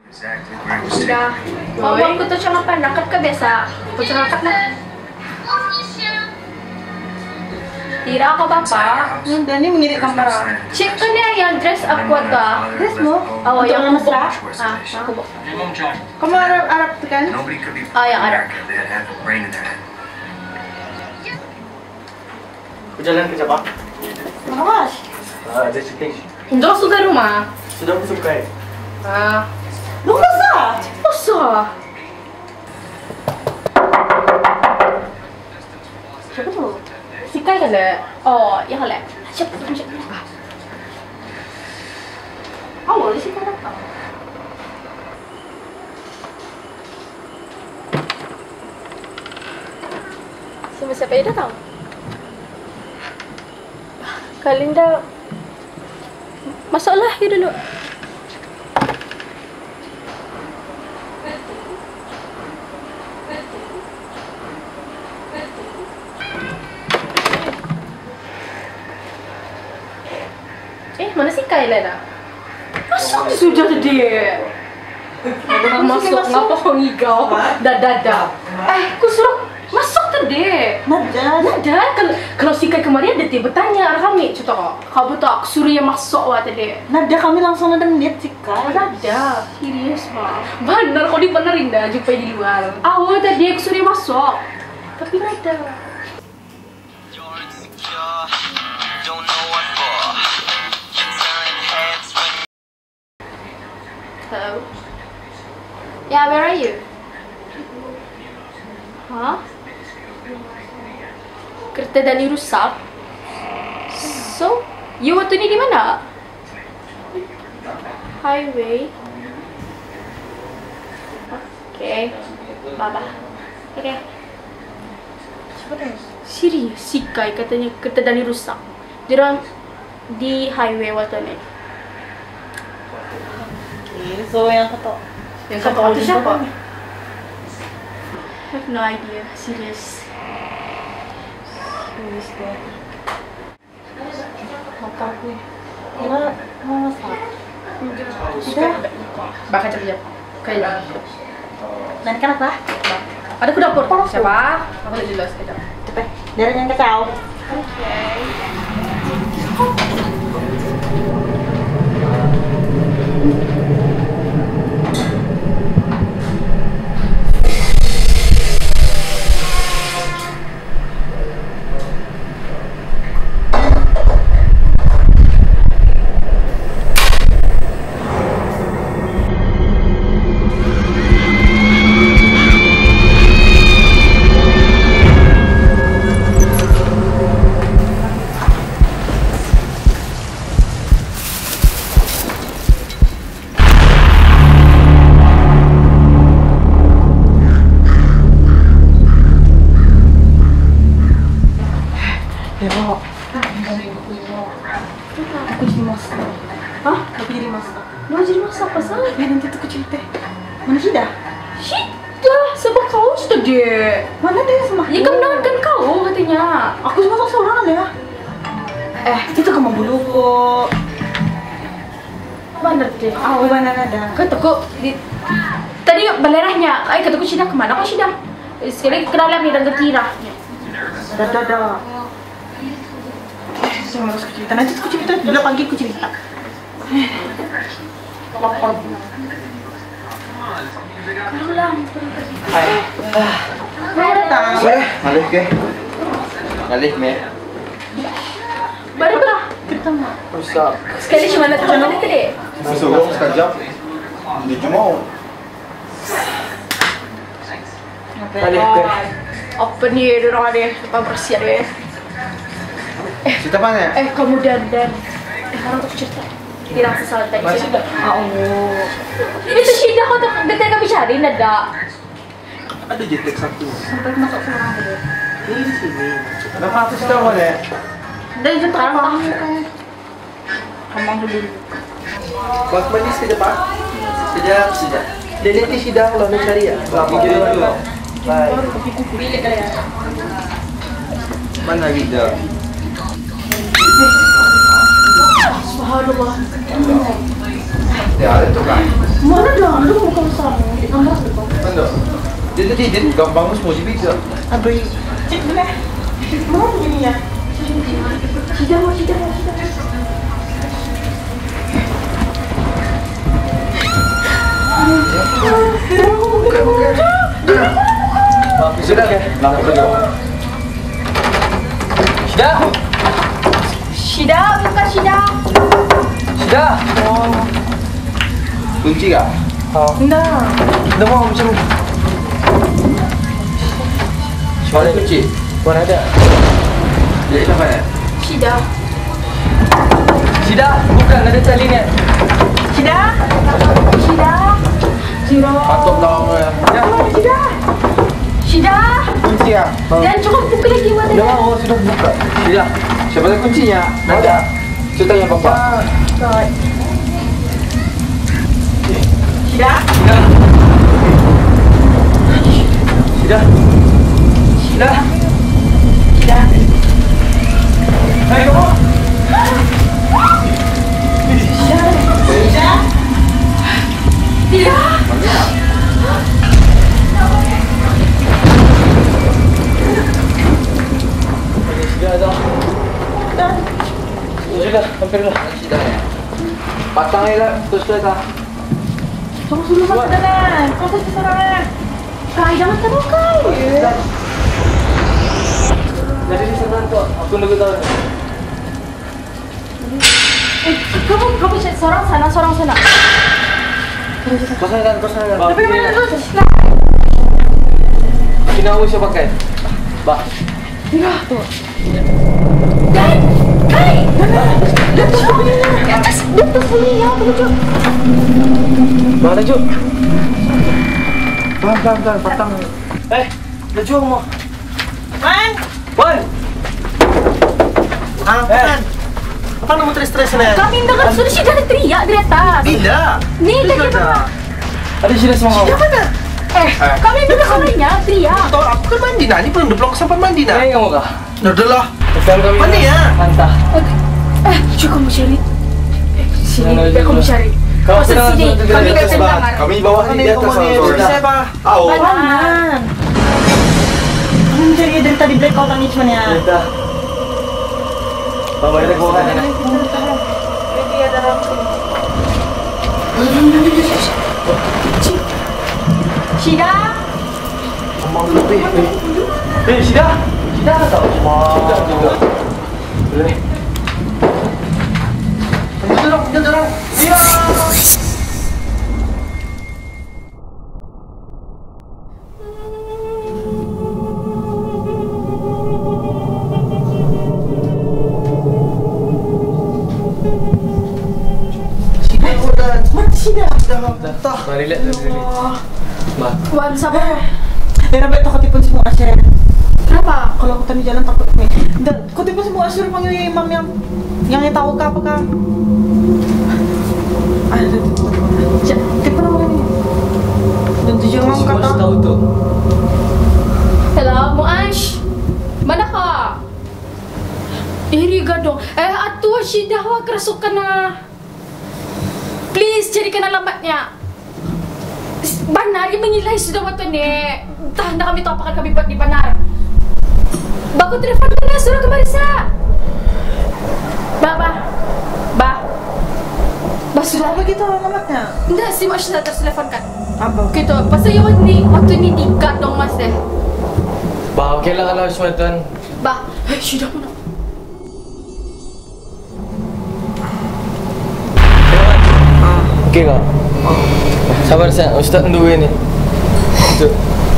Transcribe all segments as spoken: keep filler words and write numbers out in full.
Sudah. Mau aku tuh cuma pendakat ke biasa. Aku cuma na. Tidak ako bapak. Dan ini mengirik kamera. Cik kan ya yang dress aku tuh. Dress mo? Oh, Untuk yang mesra? Ah, aku bu. Kamu Arab Arab tuh kan? Oh, yang Arab. Aku jalan kerja pak. Mawas. Ah, ada syuting. Hindi ako suka rumah. Sudah aku suka. Ah, Lu masa? masa? Siapa tuh? Si Kai kali? Oh, yang kali. Siapa tuh? Siapa? Awal sih kan apa? Sama siapa ya datang? Kalinda masalah ya dulu. Eh, mana si Kaila? Masuk sudah tadi. Masuk ngapa kau ngigau? Dada. Eh, ku suruh masuk tadi. Nada. Nada, kalau kalau si Kai kemarin ada tiba bertanya kami, contoh kau betul aku suruh yang masuk wah tadi. Nada kami langsung ada melihat sih kan? Nada, serius mah. Benar kau dibenerin dah jumpa di luar. Awal tadi aku suruh masuk, tapi nada. Hello. Yeah, where are you? Huh? Kereta Dani rusak. So, you waktu ni di mana? Highway. Okay. Bye-bye. Okay. Siapa tu? Serius, si Kai katanya kereta Dani rusak. Dia orang di highway waktu ni. Okay, so yang kata Yang kata itu siapa? I have no idea, serious. Serius deh. Mata aku. Kira mau masak. Sudah. Bakal cepet kayak. Nanti kan apa? Ada ke dapur. Siapa? Aku tak jelas kejap. Cepet. Dari yang kacau. Pero, aku jadi masak. Hah? Aku jadi masak. Lu jadi masak apa sih? Ya nanti tuh kecil teh. Mana sudah? Sudah, sebab kau sudah deh. Mana dia sama? Ya kan kan kau katanya. Aku cuma masak seorang ya. Eh, itu kamu dulu kok. Mana deh? Ah, mana ada? Kataku di tadi balerahnya. Ay, kataku sudah kemana? Kau sudah? Sekali kenalan ni dan ketira. Dah, dah, dah. Saya harus cerita. Nanti aku cerita. Dulu pagi aku cerita. Lapar. Hai. Mau datang? Boleh, ngalih ke? Ngalih me. Baru berapa? Kita mau. Rusak. Sekali cuma nak cuma nak tadi. Suruh sekejap. Dia cuma. Ngalih ke? Apa ni orang ni? Lepas bersih dia. Cerita mana? Eh, kamu dandan. Eh, orang tu cerita. Hilang sesuatu tadi. Masih dah. Oh. Itu Syida kau tak betul kau bicarain ada. Ada jetek satu. Sampai masuk seorang dulu. Ini di sini. Kenapa aku cerita mana? Dari jumpa kamu kan. Kamu dulu. Bak manis ke depan? Sedap, sedap. Dia nanti sidang kalau nak cari ya. Video dulu. Bye. Bila kalian? Mana Rida? Subhanallah. Ya, ada tu kan. Mana dah? Lu Dia tadi dia gampang semua je bisa. Aduh, cik dulu eh. Mau begini ya? Sudah, mau sudah, mau sudah. Bukan, bukan. Sudah, nak pergi. Syida! Syida, buka Syida. Syida! Kunci kah? Oh. Enggak. Dah mau macam ni. Mana kunci? Mana ada? Dia siapa ni? Syida. Syida! Bukan, ada tali ni. Syida. Syida. Syida. Patut tahu ya. Ya. Syida. Syida. Kunci ah. Jangan cukup buka lagi mata. Dah mau, sudah buka. Syida. Siapa ada kuncinya? Ada. Saya tanya papa. God. Syida. Syida! Syida! Syida. Hai, kamu! Syida. Tidak. Syida dah. Syida, hampirlah. Syida ya. Patang ni lah. Terus terus lah. Kamu suruh masuk dalam. Kau tu seorang. Kai, jangan terlukai. Jadi di sana tu, aku nak tahu. Eh, kamu, kamu seorang sana, seorang sana. Kosongkan, kosongkan. Tapi mana tu? Kena awak siapa pakai? Bah. Enggak tu. Kai, Kai. Di atas, di atas sini ya, tujuh. Mana Ju? Pelan pelan pelan. Patang. Eh, dah Ju mau. Man. Wan. Ah, kan. Apa nama stres-stres ni? Kami dengar sudah Syida ada teriak dari atas. Bila? Ni lagi mana? Ada Syida semua. Syida mana? Eh, kami dengar suaranya teriak. Tahu aku kan mandi nak. Ni belum belum sampai mandi nak. Eh, kamu kah? Dah dah lah. Sekarang kami. Mana ya? Antah. Eh, cukup kamu cari. Eh, sini, Mana biar kamu je, cari. Kau Masuk tenang, sini, tenang, kami di dah atas, Bang. dengar. Kami bawah ni di atas sana. Siapa? Tahu. Mana? Kamu mencari dari tadi blackout ni cuma ya. Kita. Bawa dia bawa kan. Ini ada rambut. Syida. Omong lebih. Eh, Syida. Syida tak? Syida juga. Boleh. Jom jom jom jom. Ya. Mari lihat dari sini. Ma. Wan, sabar. Eh, nampak takut tipu semua Asyir. Kenapa? Kalau aku tadi jalan takut nih. Dan kau tipu semua Asyir panggil imam yang yang yang tahu kah apa kah? Ada tipu. Tipu nama ini. Dan tujuh imam Semua kata. tahu tu. Hello, Muash. Mana ka? Iri gadong. Eh, atuh Syida wa kerasukan na. Please, carikan alamatnya. Banar, dia mengilai sudah waktu ni. Entah nak kami tahu apakah kami buat di Banar. Baku telefon ka na, suruh kembali sa. Ba, ba. Ba. Ba, sudah. Apa gitu alamatnya? Tidak, si Mas sudah terseleponkan. Apa? Gitu, pasal yang ni, waktu ni tiga dong Mas eh. Bah, okey lah kalau semua tuan. Ba, eh, sudah mana? Okey kah? Sabar saya, Ustaz tunggu ni. Tu.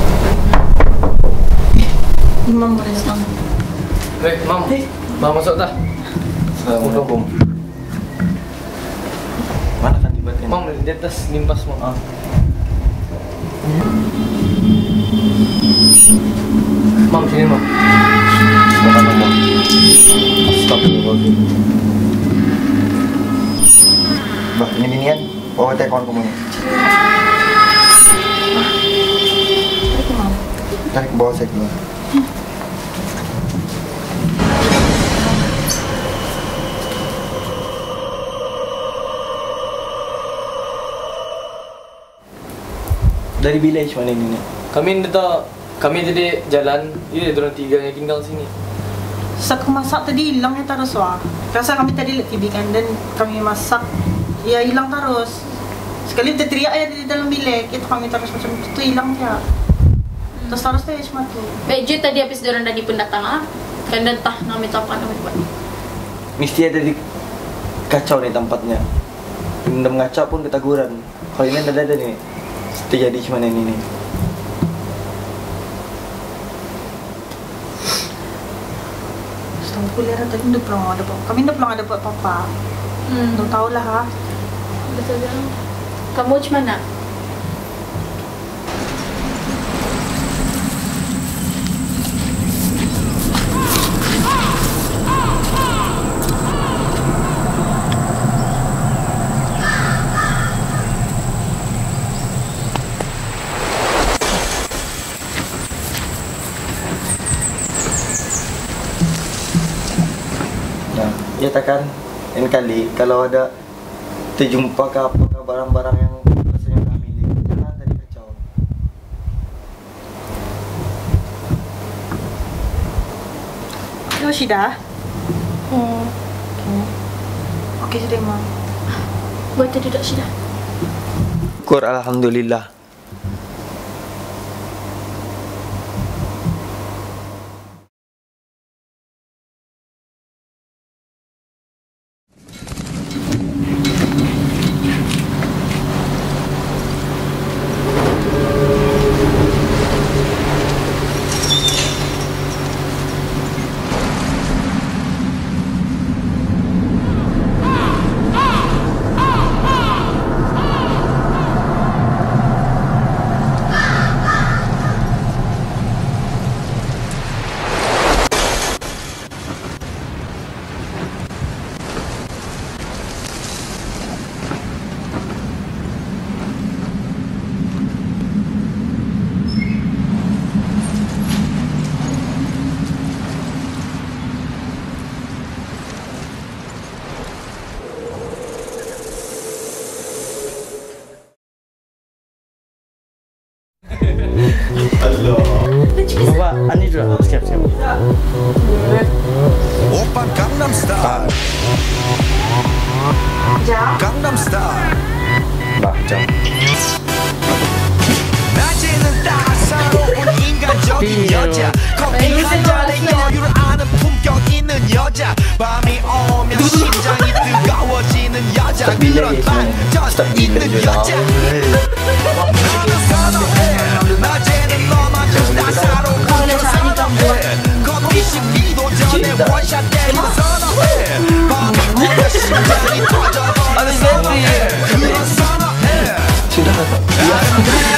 Imam mereka. Eh, Mam. Mam masuk dah. Assalamualaikum. Mana kan tiba-tiba? Mam di atas nimpas semua. Ah. Mam sini Mam. Bukan nomor. Astagfirullahaladzim. Bah, ini binian. Bawa telepon kamu ni. Tarik ke bawah saya keluar. Dari bila Ish mana ini? Kami dah kami tadi jalan, dia orang tiga yang tinggal sini. Saat aku masak tadi hilang ya terus wah. Rasa kami tadi lihat T V kan dan kami masak, ya hilang terus. Sekali kita teriak ya di dalam bilik, itu kami terus macam itu hilang ya. Terus terus saya cuma tu. Beju tadi habis dorang dari pendatang ah, kan datang kami tahu apa kami buat. Mesti ada di kacau nih tempatnya. Benda mengacau pun ketaguran. Kalau ini ada ada nih. Terjadi cuma ini nih. Setahun kuliah tadi udah pernah ada apa? Kami udah pernah ada buat apa? Hmm. Udah tahu lah ha. Betul kan? Kamu macam mana? Ya takkan lain kali kalau ada terjumpa ke apa ke barang-barang yang rasanya dah milik, jangan tadi kacau. Hello Syida. Oh, Okey sudah ma. buat tadi tak sudah. Syukur alhamdulillah. Bapak, ani juga. Siap, siap. Oppa Gangnam Style. Gangnam Style. Macam. 낮에는 따사로운 인간적인 여자 커피 한 잔에 여유를 아는 품격 있는 여자 밤이 오면 심장이 뜨거워지는 여자 그런 반전 있는 여자 나는 선호해 낮에는 너만 좀 따사로운 걸 선호해 커피 식기도 전에 원샷 때리는 선호해 밤이 오면 심장이 터져버리는 선호해 그런 선호해 Sudah.